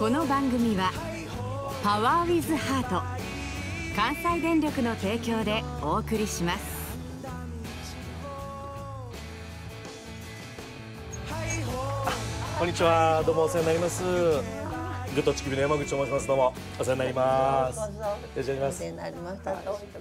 この番組はパワーウィズハート関西電力の提供でお送りします。 こんにちは、どうもお世話になります。グッドチキビの山口と申します。どうもお世話になります。よろしくお願いします。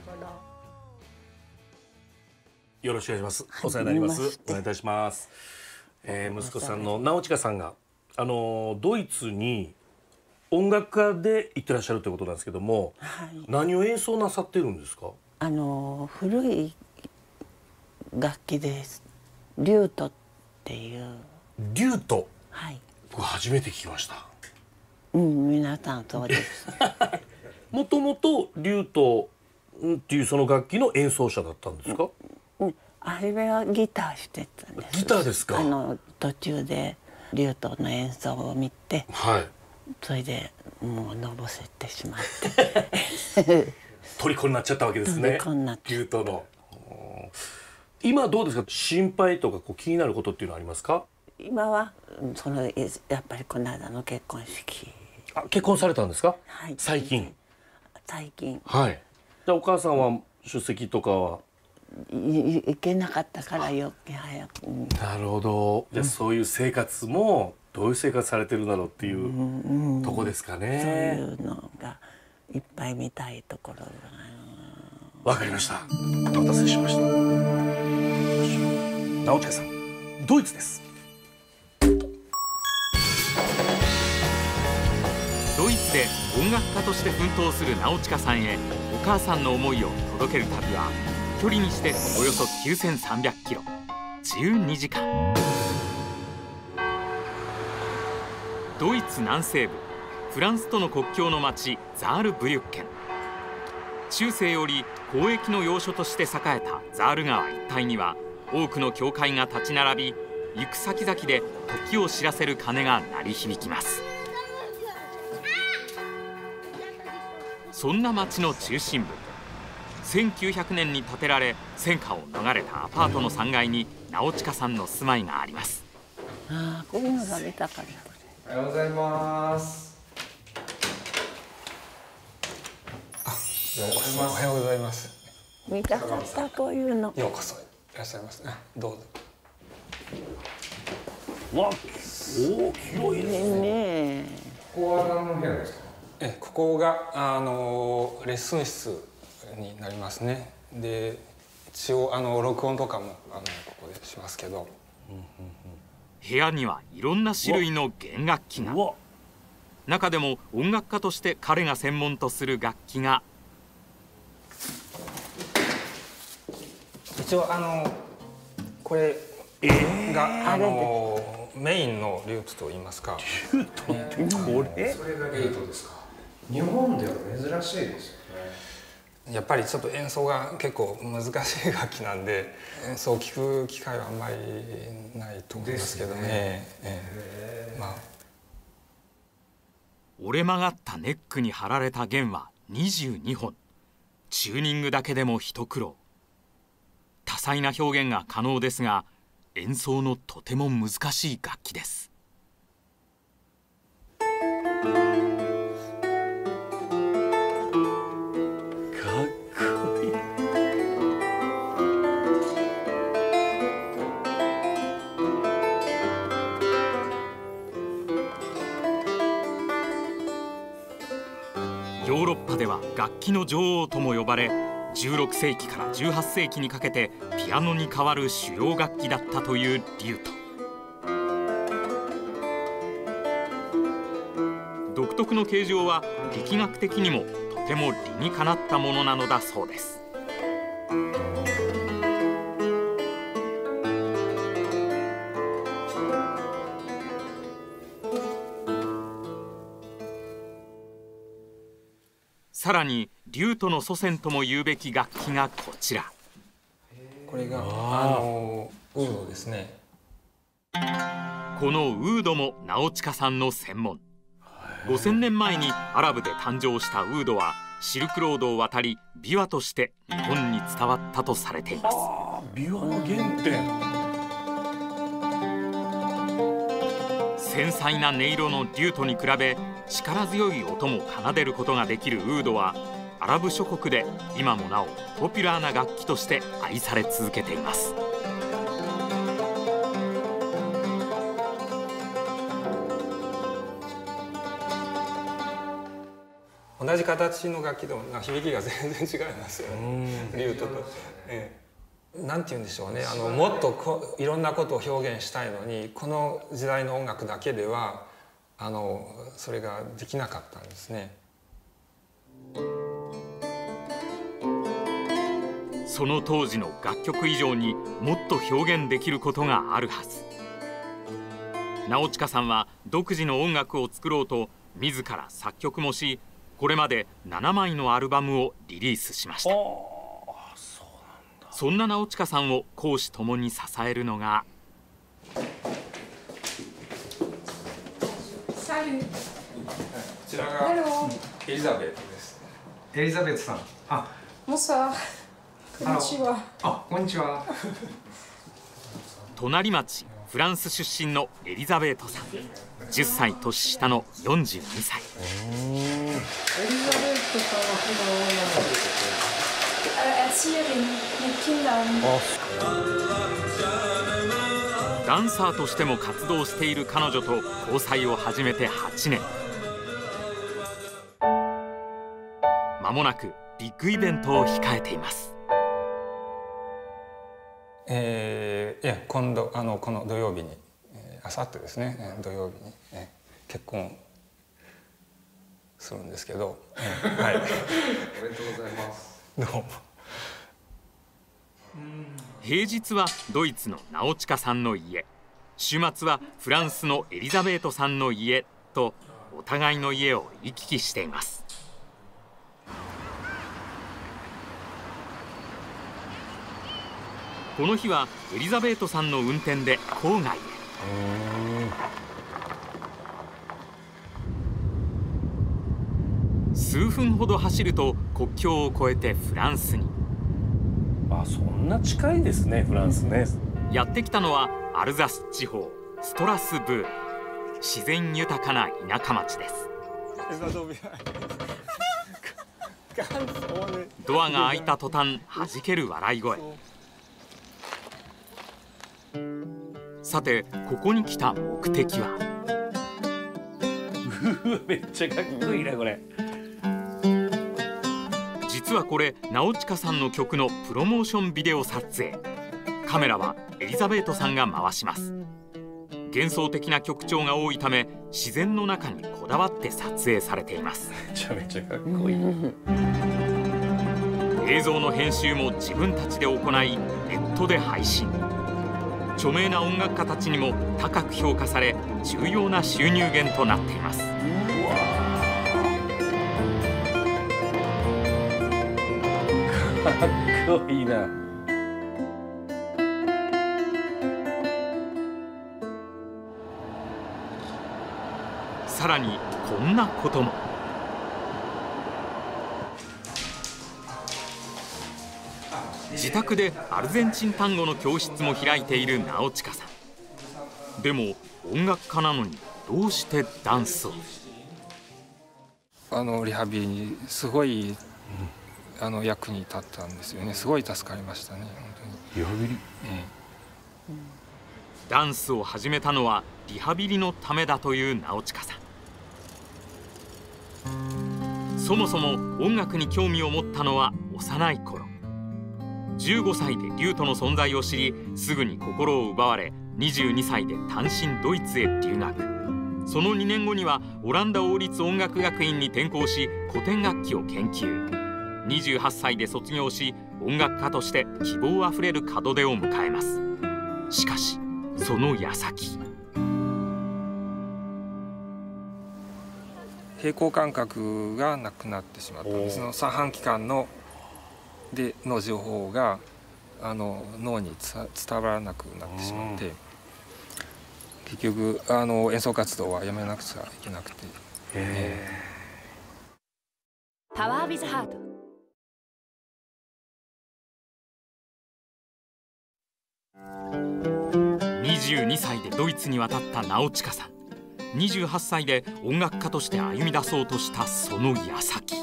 よろしくお願いします。お世話になります。お願いいたします。息子さんの直親さんがドイツに音楽家で行ってらっしゃるということなんですけども、はい、何を演奏なさってるんですか？ 古い楽器です。リュートっていう。 リュート。 はい。 僕初めて聞きました。 皆さんそうです。 もともとリュートっていうその楽器の演奏者だったんですか？ あれはギターしてたんです。 ギターですか？ 途中でリュートの演奏を見て、 はい、 それでもうのぼせてしまって虜になっちゃったわけですね。 虜になっリュートの。今どうですか？心配とか気になることっていうのはありますか？ 今はやっぱりこの間の結婚式。 結婚されたんですか？ はい。 最近。 はい。 じゃあお母さんは出席とかは行けなかったから余計早く。 なるほど。じゃあそういう生活もどういう生活されてるだろうっていうとこですかね。 そういうのがいっぱい見たいところが。 わかりました。お待たせしました。直親さん、ドイツです。 ドイツで音楽家として奮闘する直親さんへお母さんの思いを届ける旅は距離にしておよそ9300キロ、12時間。ドイツ南西部フランスとの国境の町ザールブリュッケン。中世より交易の要所として栄えたザール川一帯には多くの教会が立ち並び、行く先々で時を知らせる鐘が鳴り響きます。そんな町の中心部、1900年に建てられ戦火を逃れたアパートの3階に直親さんの住まいがあります。 こういうのが出たから。 おはようございます。おはようございます。 見たかったこういうの。 ようこそいらっしゃいます。どうぞ。 わ、広いですね。 ここは何の部屋ですか？ここがレッスン室になりますね。で、一応録音とかもここでしますけど。 部屋にはいろんな種類の弦楽器が。中でも音楽家として彼が専門とする楽器が一応これがメインのリュートと言いますか。 リュートってこれ？ それがリュートですか？日本では珍しいですよね。やっぱりちょっと演奏が結構難しい楽器なんで演奏を聴く機会はあんまりないと思いますけどね。 折れ曲がったネックに張られた弦は22本。チューニングだけでも一苦労。多彩な表現が可能ですが演奏のとても難しい楽器です。ヨーロッパでは楽器の女王とも呼ばれ、16世紀から18世紀にかけてピアノに代わる主要楽器だったというリュート。独特の形状は力学的にもとても理にかなったものなのだそうです。さらにリュートの祖先とも言うべき楽器がこちら。 これがウードですね。 このウードも直親さんの専門。5000年前にアラブで誕生したウードはシルクロードを渡り琵琶として日本に伝わったとされています。 琵琶の原点。 繊細な音色のリュートに比べ力強い音も奏でることができるウードはアラブ諸国で今もなおポピュラーな楽器として愛され続けています。 同じ形の楽器でも響きが全然違いますよね、リュートと。なんて言うんでしょうね、もっといろんなことを表現したいのにこの時代の音楽だけではそれができなかったんですね。 その当時の楽曲以上にもっと表現できることがあるはず。直親さんは独自の音楽を作ろうと自ら作曲もし、これまで7枚のアルバムをリリースしました。そんな直親さんを公私ともに支えるのがこちらがエリザベートです。 エリザベートさん。 Bonsoir。こんにちは。 こんにちは。 隣町フランス出身のエリザベートさん、10歳年下の42歳。 エリザベートさんは普段は何をしてる？ ダンサーとしても活動している彼女と交際を始めて8年。間もなくビッグイベントを控えています。 今度この土曜日に、あさってですね、土曜日に、結婚するんですけど、はい。おめでとうございます。どうも。 平日はドイツの直親さんの家、週末はフランスのエリザベートさんの家とお互いの家を行き来しています。この日はエリザベートさんの運転で郊外へ。数分ほど走ると国境を越えてフランスに。 そんな近いですね、フランスね。 やってきたのはアルザス地方ストラスブール。自然豊かな田舎町です。ドアが開いた途端弾ける笑い声。さてここに来た目的はめっちゃかっこいいなこれ。 実はこれ直親さんの曲のプロモーションビデオ撮影。カメラはエリザベートさんが回します。幻想的な曲調が多いため自然の中にこだわって撮影されています。 めちゃめちゃかっこいい。 映像の編集も自分たちで行いネットで配信。著名な音楽家たちにも高く評価され重要な収入源となっています。 かっこいいな。 さらにこんなことも。自宅でアルゼンチン単語の教室も開いている直親さん。でも音楽家なのにどうしてダンスを？ リハビリにすごい役に立ったんですよね。すごい助かりましたね、本当に。 リハビリ？ ダンスを始めたのはリハビリのためだという直親さん。そもそも音楽に興味を持ったのは幼い頃。15歳でリュートの存在を知り、すぐに心を奪われ22歳で単身ドイツへ留学。その2年後にはオランダ王立音楽学院に転校し古典楽器を研究。28歳で卒業し音楽家として希望あふれる門出を迎えます。しかしその矢先、 平衡感覚がなくなってしまったんです。その三半規管の情報が脳に伝わらなくなってしまって、結局演奏活動はやめなくちゃいけなくて。 パワーウィズハート。 22歳でドイツに渡った直親さん。 28歳で音楽家として歩み出そうとしたその矢先、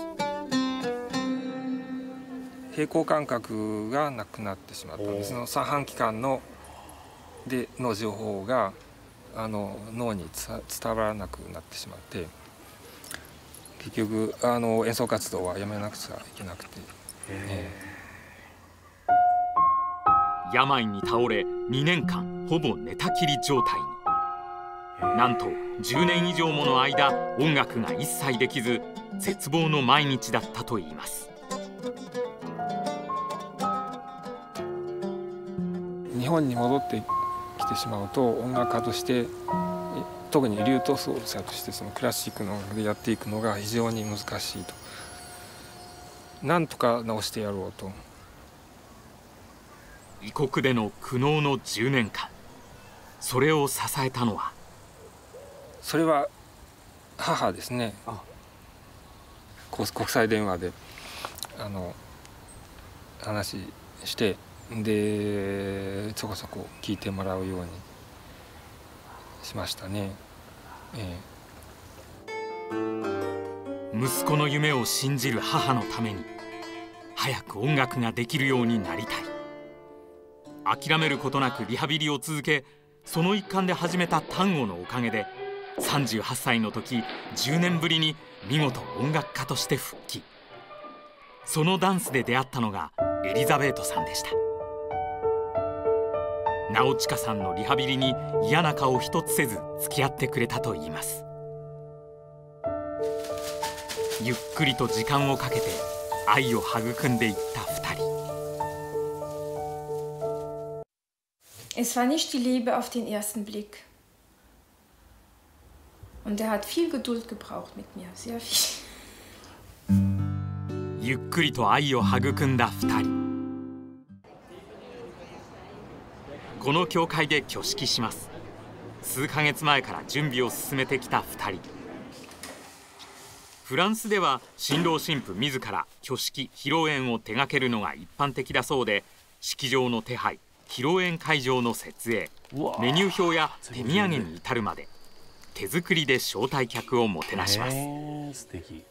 平衡感覚がなくなってしまったんです。その三半規管の情報が脳に伝わらなくなってしまって、結局演奏活動はやめなくちゃいけなくて、 病に倒れ2年間ほぼ寝たきり状態に。なんと10年以上もの間音楽が一切できず、絶望の毎日だったといいます。 日本に戻ってきてしまうと、音楽家として特に流頭奏者としてそのクラシックの音楽でやっていくのが非常に難しいと。なんとか直してやろうと。 異国での苦悩の10年間、それを支えたのは、 それは母ですね。国際電話で話して、でそこそこ聞いてもらうようにしましたね。 息子の夢を信じる母のために早く音楽ができるようになりたい。諦めることなくリハビリを続け、その一環で始めたタンゴのおかげで38歳の時、10年ぶりに見事音楽家として復帰。そのダンスで出会ったのがエリザベートさんでした。直親さんのリハビリに嫌な顔一つせず付き合ってくれたといいます。ゆっくりと時間をかけて愛を育んでいった2人。 Es war nicht die Liebe auf den ersten Blick. Und er hat viel Geduld gebraucht mit mir, sehr viel. ゆっくりと愛を育んだ2人。この教会で挙式します。数ヶ月前から準備を進めてきた2人。フランスでは新郎新婦自ら挙式披露宴を手掛けるのが一般的だそうで、式場の手配、披露宴会場の設営、メニュー表や手土産に至るまで手作りで招待客をもてなします。 素敵。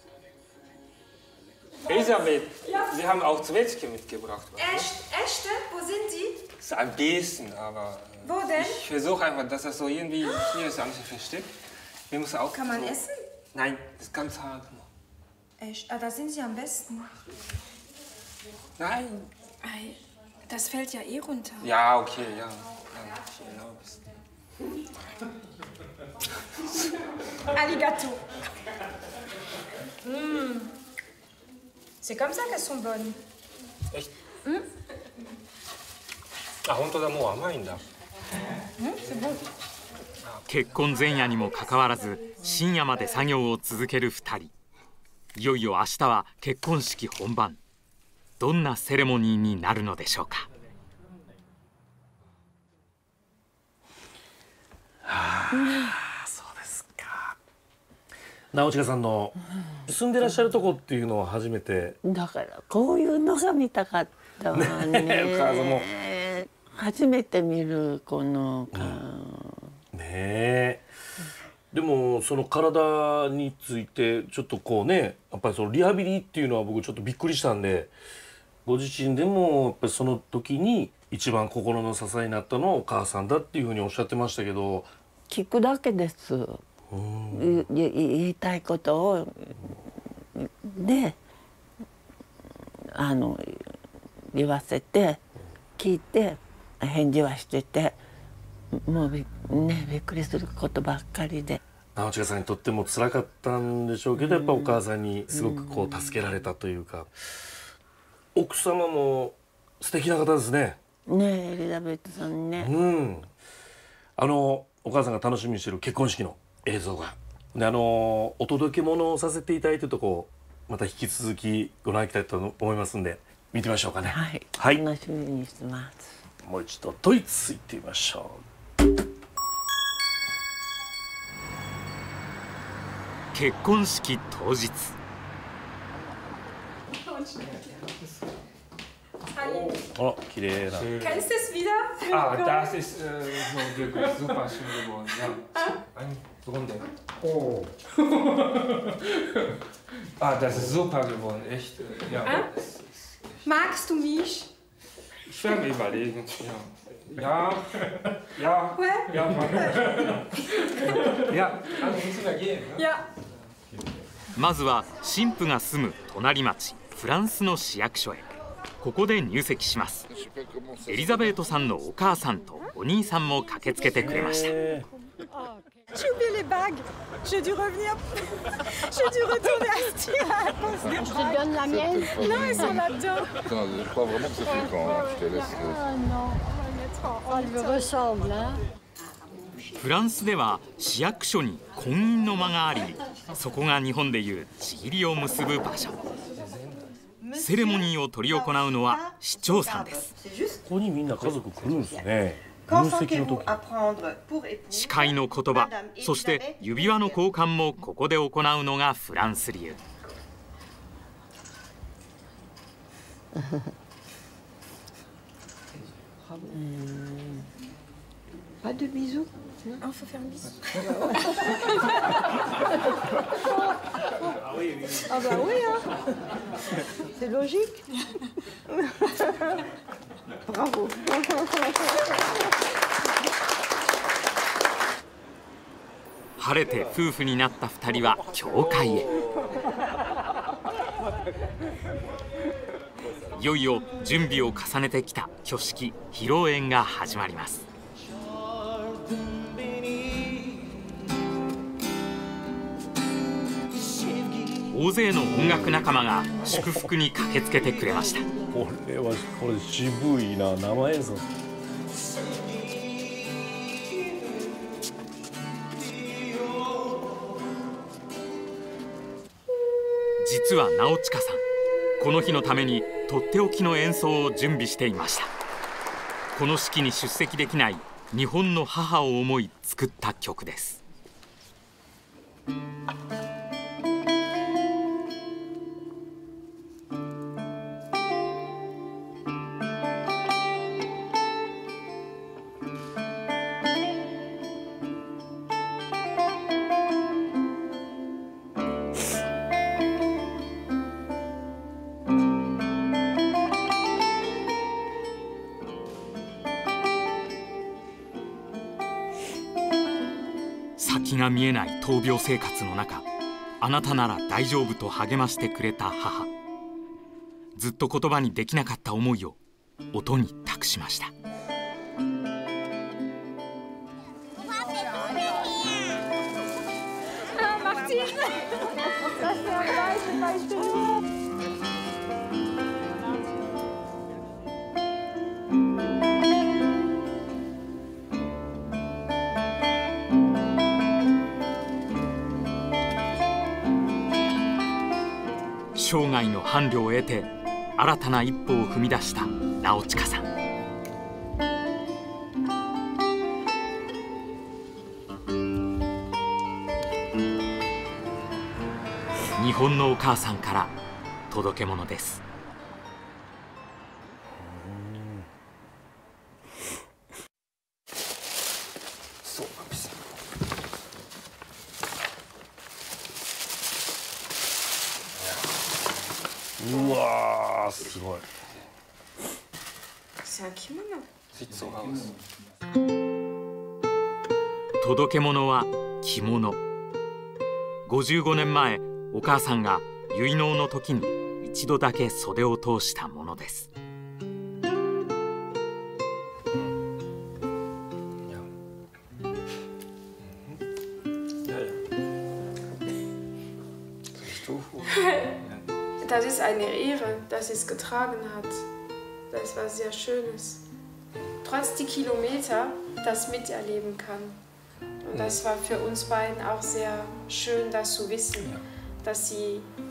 Elisabeth, Sie haben auch Zwetschge mitgebracht. Echte? Wo sind sie? Ist ein bisschen, aber Wo denn? ich versuche einfach, dass das so irgendwie hier ist alles versteckt. Wir müssen auch Kann man so, essen? Nein, das ist ganz hart. Echt? Ah, da sind sie am besten. Nein. Ei, das fällt ja eh runter. Ja, okay, ja. Arigato. C'est comme ça qu'elles sont bonnes. Echt? Ah, 本当だ、もう甘いんだ。 C'est bon. 結婚前夜にもかかわらず深夜まで作業を続ける2人。いよいよ明日は結婚式本番。どんなセレモニーになるのでしょうか。 そうですか。直親さんの住んでらっしゃるとこっていうのは初めて。 だからこういうのが見たかったわね。 お母さんも初めて見るこのねえ。でもその体についてちょっとこうね、やっぱりそのリハビリっていうのは僕ちょっとびっくりしたんで、ご自身でもやっぱりその時に一番心の支えになったのはお母さんだっていうふうにおっしゃってましたけど。 聞くだけです。言いたいことをで言わせて聞いて返事はしてて、もうびっくりすることばっかりで。 直親さんにとっても辛かったんでしょうけど、やっぱお母さんにすごくこう助けられたというか、奥様も素敵な方ですね。 ねえ、エリザベートさんね。 お母さんが楽しみにしている結婚式の映像がで、お届け物をさせていただいてるとこまた引き続きご覧いただきたいと思いますんで見てみましょうかね。 はい、楽しみにしてます。 もう一度ドイツ行ってみましょう。 結婚式当日。 あ、綺麗な。 Kennst du es wieder? Ah, das ist so wirklich super schön geworden. Ja. Eine Runde. Oh. Ah, das ist super geworden, echt. Ja. Magst du mich? Ich werde mir überlegen. Ja. Ja. Ja. Ja. Also müssen wir gehen. Ne? Ja. まずは神父が住む隣町フランスの市役所へ。ここで入籍します。エリザベートさんのお母さんとお兄さんも駆けつけてくれました。 J'ai oublié les bagues. J'ai dû revenir. J'ai dû retourner à Styria à cause des bagues. Je te donne la mienne. Non, elles sont là-dedans. Je crois vraiment que c'est fréquent. Je te laisse. Ah non, on lui ressemble, hein. フランスでは市役所に婚姻の間があり、そこが日本でいう契りを結ぶ場所。セレモニーを執り行うのは市長さんです。 ここにみんな家族来るんですね。入籍の時。 誓いの言葉、そして指輪の交換もここで行うのがフランス流。 Pas de bisous. On faut faire un bisou. Ah bah oui, hein. C'est logique. Bravo. 晴れて夫婦になった2人は教会へ。いよいよ準備を重ねてきた挙式披露宴が始まります。大勢の音楽仲間が祝福に駆けつけてくれました。 これ渋いな、生演奏。 実は直親さん、この日のためにとっておきの演奏を準備していました。この式に出席できない日本の母を思い作った曲です。先が見えない闘病生活の中、あなたなら大丈夫と励ましてくれた母。ずっと言葉にできなかった思いを音に託しました。生涯の伴侶を得て新たな一歩を踏み出した直親さん。日本のお母さんから届け物です。 うわー、すごい。 届け物は着物。55年前、お母さんが結納の時に一度だけ袖を通したものです。 Das ist eine Ehre, dass sie es getragen hat. Das war sehr Schönes. Trotz die Kilometer, das miterleben kann. Und das war für uns beiden auch sehr schön, das zu wissen, dass sie